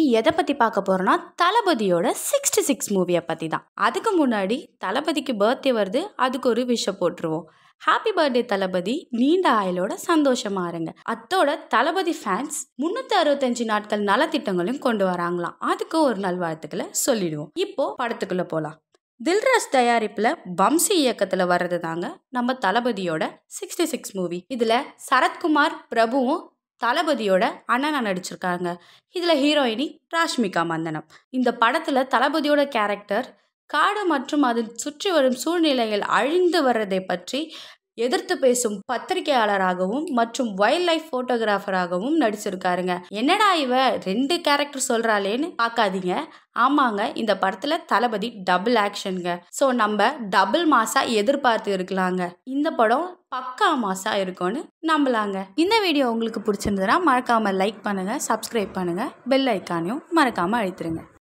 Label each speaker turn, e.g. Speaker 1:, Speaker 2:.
Speaker 1: எதை பற்றி பார்க்க போகிறோன்னா தளபதியோட 66 மூவியை பற்றி தான். அதுக்கு முன்னாடி தளபதிக்கு பர்த்டே வருது, அதுக்கு ஒரு விஷயம் போட்டுருவோம். ஹாப்பி பர்த்டே தளபதி, நீண்ட ஆயுளோட சந்தோஷமா இருங்க. அத்தோட தளபதி ஃபேன்ஸ் 365 நாட்கள் நலத்திட்டங்களையும் கொண்டு வராங்களாம். அதுக்கு ஒரு நல்வாழ்த்துக்களை சொல்லிடுவோம். இப்போ படத்துக்குள்ள போகலாம். தில்ராஜ் தயாரிப்புல வம்சி இயக்கத்துல வர்றது தாங்க நம்ம தளபதியோட 66 மூவி. இதுல சரத்குமார், பிரபுவும் தளபதியோட அண்ணனா நடிச்சிருக்காங்க. இதுல ஹீரோயினி ராஷ்மிகா மந்தனம். இந்த படத்துல தளபதியோட கேரக்டர் காடு மற்றும் அதை சுற்றி வரும் சூழ்நிலைகள் அழிந்து வர்றதை பற்றி எதிர்த்து பேசும் பத்திரிகையாளராகவும் மற்றும் வைல்ட் லைஃப் போட்டோகிராஃபராகவும் நடிச்சிருக்காருங்க. என்னடா இவ 2 கேரக்டர் சொல்றாளேன்னு பார்க்காதீங்க. ஆமாங்க, இந்த படத்துல தளபதி டபுள் ஆக்ஷனுங்க. ஸோ நம்ம டபுள் மாசா எதிர்பார்த்து இருக்கலாங்க. இந்த படம் பக்கா மாசா இருக்கும்னு நம்பலாங்க. இந்த வீடியோ உங்களுக்கு பிடிச்சிருந்ததுன்னா மறக்காம லைக் பண்ணுங்க, சப்ஸ்கிரைப் பண்ணுங்க, பெல் ஐக்கானையும் மறக்காம அழுத்திருங்க.